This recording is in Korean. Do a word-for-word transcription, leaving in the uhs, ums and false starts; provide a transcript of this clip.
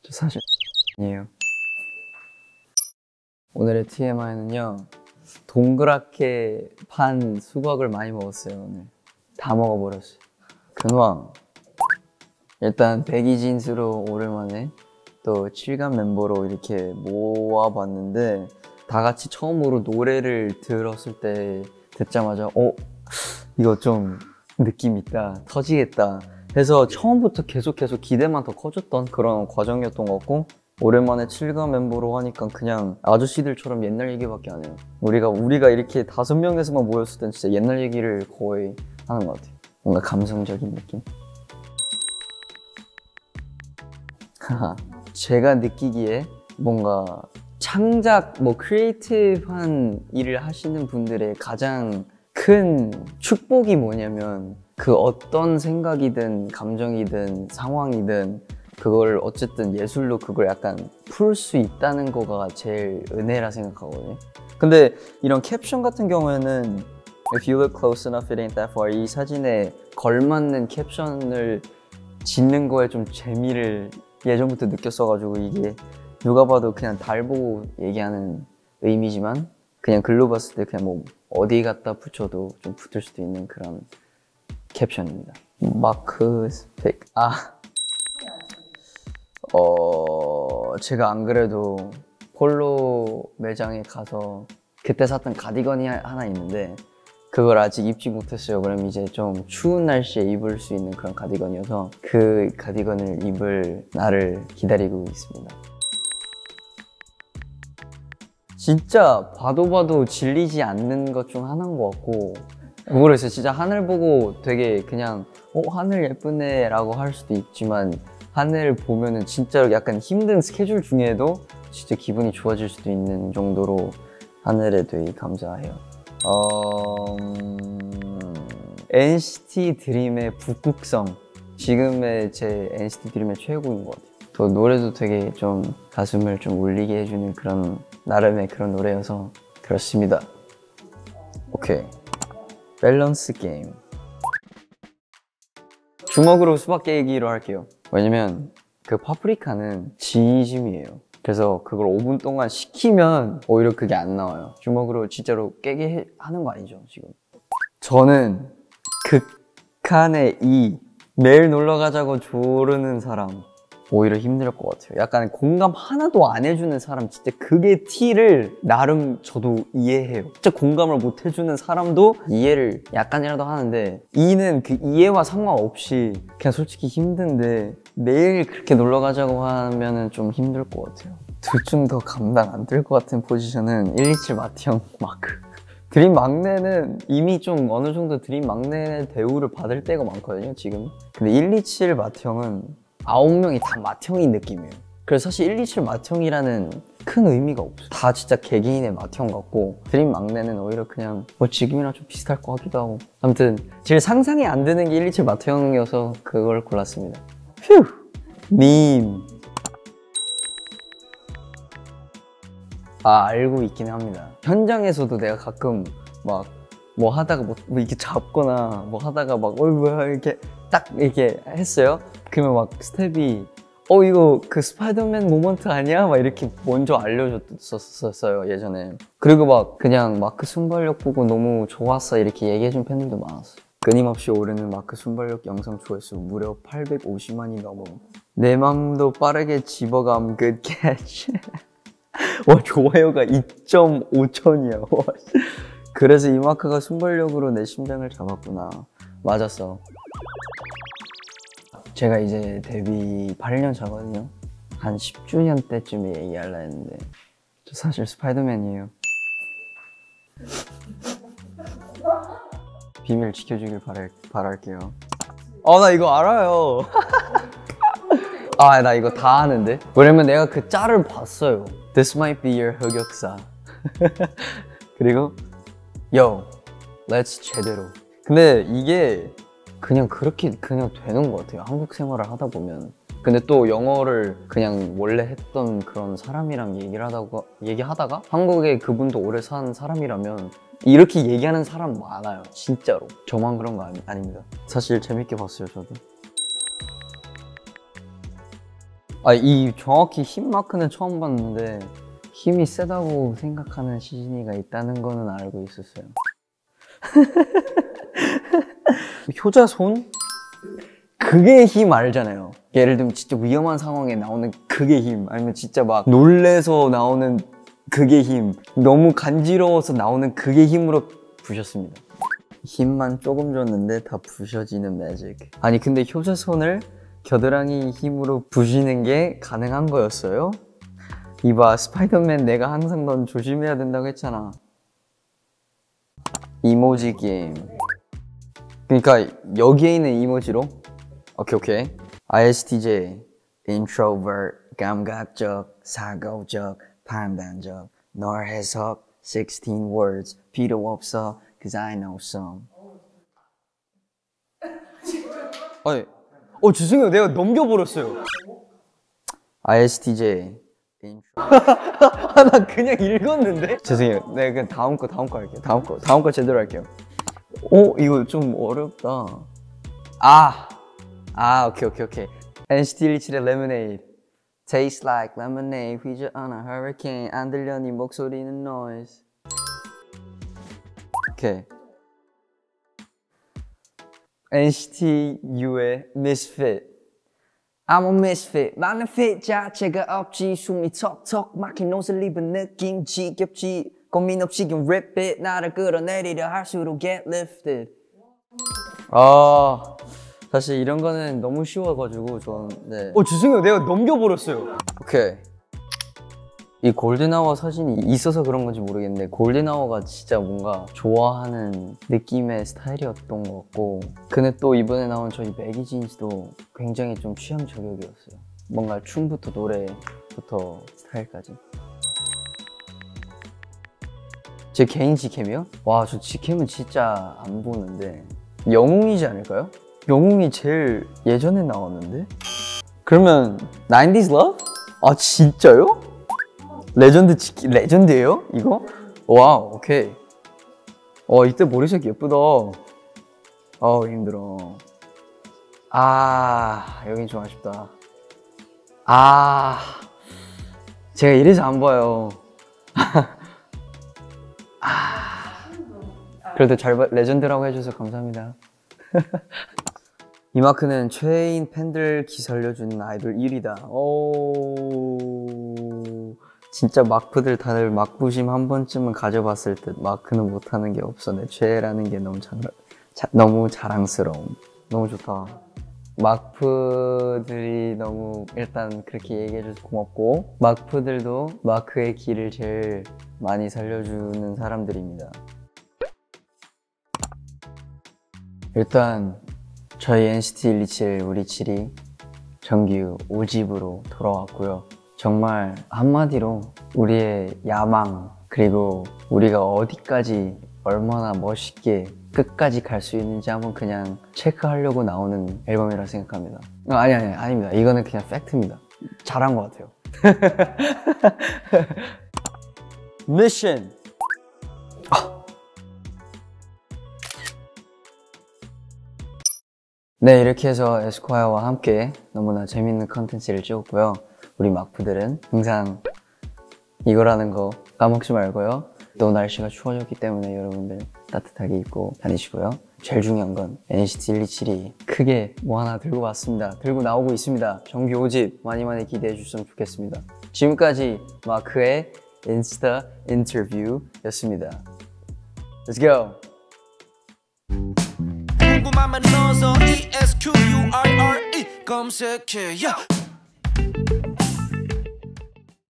저 사실 아니에요. 오늘의 티엠아이는요, 동그랗게 판 수박을 많이 먹었어요. 오늘 다 먹어버렸어요. 근황, 일단 백이진수로 오랜만에 또 칠감 멤버로 이렇게 모아봤는데, 다 같이 처음으로 노래를 들었을 때 듣자마자 어? 이거 좀 느낌 있다, 터지겠다 해서 처음부터 계속 계속 기대만 더 커졌던 그런 과정이었던 것 같고, 오랜만에 칠감 멤버로 하니까 그냥 아저씨들처럼 옛날 얘기밖에 안 해요. 우리가 우리가 이렇게 다섯 명에서만 모였을 땐 진짜 옛날 얘기를 거의 하는 것 같아요. 뭔가 감성적인 느낌? 하하, 제가 느끼기에 뭔가 창작, 뭐 크리에이티브한 일을 하시는 분들의 가장 큰 축복이 뭐냐면, 그 어떤 생각이든 감정이든 상황이든 그걸 어쨌든 예술로 그걸 약간 풀 수 있다는 거가 제일 은혜라 생각하거든요. 근데 이런 캡션 같은 경우에는 If you look close enough, it ain't that far, 이 사진에 걸맞는 캡션을 짓는 거에 좀 재미를 예전부터 느꼈어가지고, 이게 누가 봐도 그냥 달 보고 얘기하는 의미지만 그냥 글로 봤을 때 그냥 뭐 어디 갖다 붙여도 좀 붙을 수도 있는 그런 캡션입니다. 마크 스펙, 아 어... 제가 안 그래도 폴로 매장에 가서 그때 샀던 가디건이 하나 있는데 그걸 아직 입지 못했어요. 그럼 이제 좀 추운 날씨에 입을 수 있는 그런 가디건이어서 그 가디건을 입을 날을 기다리고 있습니다. 진짜 봐도 봐도 질리지 않는 것 중 하나인 것 같고, 모르겠어요. 진짜 하늘 보고 되게 그냥 어? 하늘 예쁘네 라고 할 수도 있지만, 하늘 보면은 진짜로 약간 힘든 스케줄 중에도 진짜 기분이 좋아질 수도 있는 정도로 하늘에 되게 감사해요. 어... 엔시티 드림의 북극성, 지금의 제 엔시티 드림의 최고인 것 같아요. 또 노래도 되게 좀 가슴을 좀 울리게 해주는 그런 나름의 그런 노래여서 그렇습니다. 오케이, 밸런스 게임. 주먹으로 수박 깨기로 할게요. 왜냐면 그 파프리카는 진심이에요. 그래서 그걸 오 분 동안 식히면 오히려 그게 안 나와요. 주먹으로 진짜로 깨게 해, 하는 거 아니죠 지금? 저는 극한의 이, 매일 놀러 가자고 조르는 사람 오히려 힘들 것 같아요. 약간 공감 하나도 안 해주는 사람, 진짜 그게 T를 나름 저도 이해해요. 진짜 공감을 못 해주는 사람도 이해를 약간이라도 하는데, E는 그 이해와 상관없이 그냥 솔직히 힘든데 매일 그렇게 놀러 가자고 하면은 좀 힘들 것 같아요. 둘 중 더 감당 안 될 것 같은 포지션은 일이칠 마티형 마크. 드림 막내는 이미 좀 어느 정도 드림 막내 대우를 받을 때가 많거든요 지금. 근데 일이칠 마티형은 아홉 명이 다 맏형인 느낌이에요. 그래서 사실 일이칠 맏형이라는 큰 의미가 없어요. 다 진짜 개개인의 맏형 같고, 드림 막내는 오히려 그냥 뭐 지금이랑 좀 비슷할 것 같기도 하고. 아무튼 제일 상상이 안 되는 게 일이칠 맏형이어서 그걸 골랐습니다. 휴! 밈. 아, 알고 있긴 합니다. 현장에서도 내가 가끔 막 뭐 하다가 뭐, 뭐 이렇게 잡거나 뭐 하다가 막 어이 뭐야 이렇게 딱 이렇게 했어요. 그러면 막 스텝이 어 이거 그 스파이더맨 모먼트 아니야? 막 이렇게 먼저 알려줬었어요 예전에. 그리고 막 그냥 마크 순발력 보고 너무 좋았어 이렇게 얘기해준 팬들도 많았어요. 끊임없이 오르는 마크 순발력 영상 조회수 무려 팔백오십만이 넘어. 내 맘도 빠르게 집어감 good catch. 와, 좋아요가 이 점 오천이야. 그래서 이 마크가 순발력으로 내 심장을 잡았구나. 맞았어. 제가 이제 데뷔 팔 년 차거든요. 한 십 주년 때쯤에 얘기하려 했는데 저 사실 스파이더맨이에요. 비밀 지켜주길 바랄, 바랄게요. 아, 나 이거 알아요. 아, 나 이거 다 아는데? 왜냐면 내가 그 짤을 봤어요. This might be your 흑역사. 그리고 Yo, let's 제대로. 근데 이게 그냥 그렇게 그냥 되는 것 같아요. 한국 생활을 하다 보면. 근데 또 영어를 그냥 원래 했던 그런 사람이랑 얘기를 하다가, 얘기하다가 한국에 그분도 오래 산 사람이라면 이렇게 얘기하는 사람 많아요. 진짜로. 저만 그런 거 아니, 아닙니다. 사실 재밌게 봤어요 저도. 아, 이 정확히 힘 마크는 처음 봤는데 힘이 세다고 생각하는 시즌이가 있다는 거는 알고 있었어요. 효자손? 그게 힘 알잖아요. 예를 들면 진짜 위험한 상황에 나오는 그게 힘, 아니면 진짜 막 놀래서 나오는 그게 힘, 너무 간지러워서 나오는 그게 힘으로 부셨습니다. 힘만 조금 줬는데 다 부셔지는 매직. 아니 근데 효자손을 겨드랑이 힘으로 부시는 게 가능한 거였어요? 이봐, 스파이더맨 내가 항상 넌 조심해야 된다고 했잖아. 이모지 게임. 그러니까 여기에 있는 이모지로 오케이 오케이 아이에스티제이 introvert, 감각적, 사고적, 판단적, 널 해석, sixteen words, 필요 없어, cause I know some. 아니, 어 죄송해요, 내가 넘겨버렸어요. 아이에스티제이 나 그냥 읽었는데? 죄송해요, 내가 그냥 다음 거 다음 거 할게요. 다음 거 다음 거 제대로 할게요. 오, 이거 좀 어렵다. 아, 아, 오케이, 오케이, 오케이. 엔시티 일이칠의 Lemonade. Taste like lemonade, 휘저 on a hurricane. 안 들려 네 목소리는 noise. 오케이. 엔시티 U의 Misfit. I'm a misfit. 나는 fit 자체가 없지. 숨이 턱턱 막힌 옷을 입은 느낌 지겹지. 고민 없이 can rip it. 나를 끌어내리려 할수록 get lifted. 아, 사실 이런 거는 너무 쉬워가지고 전 네. 어 죄송해요, 내가 넘겨버렸어요. 오케이. 이 골든아워 사진이 있어서 그런 건지 모르겠는데 골든아워가 진짜 뭔가 좋아하는 느낌의 스타일이었던 것 같고, 근데 또 이번에 나온 저희 매기진스도 굉장히 좀 취향 저격이었어요. 뭔가 춤부터 노래부터 스타일까지. 제 개인 지캠이요? 와, 저 지캠은 진짜 안 보는데 영웅이지 않을까요? 영웅이 제일 예전에 나왔는데? 그러면 나인티즈 러브? 아 진짜요? 레전드 지킴, 레전드예요? 이거? 와우, 오케이. 어, 이때 머리색 예쁘다. 어우, 힘들어. 아, 여긴 좀 아쉽다. 아, 제가 이래서 안 봐요. 아, 그래도 잘 봐, 레전드라고 해줘서 감사합니다. 이 마크는 최애인 팬들 기살려주는 아이돌 일 위다. 오, 진짜 마크들 다들 막부심 한 번쯤은 가져봤을 듯. 마크는 못하는 게 없어. 내 최애라는 게 너무 자, 자, 너무 자랑스러움. 너무 좋다. 마크들이 너무 일단 그렇게 얘기해줘서 고맙고, 마크들도 마크의 길을 제일 많이 살려주는 사람들입니다. 일단 저희 엔시티 일이칠 우리 칠이 정규 오 집으로 돌아왔고요. 정말 한마디로 우리의 야망, 그리고 우리가 어디까지 얼마나 멋있게 끝까지 갈 수 있는지 한번 그냥 체크하려고 나오는 앨범이라 생각합니다. 아, 아니 아니 아닙니다. 이거는 그냥 팩트입니다. 잘한 것 같아요. 미션. 네, 이렇게 해서 에스콰이어와 함께 너무나 재밌는 컨텐츠를 찍었고요. 우리 막부들은 항상 이거라는 거 까먹지 말고요. 또 날씨가 추워졌기 때문에 여러분들 따뜻하게 입고 다니시고요. 제일 중요한 건 엔시티 일이칠이 크게 뭐 하나 들고 왔습니다. 들고 나오고 있습니다. 정규 오 집 많이 많이 기대해 주셨으면 좋겠습니다. 지금까지 마크의 인스타 인터뷰였습니다. Let's go! 궁금하면 넣어서 E S Q U R R E 검색해.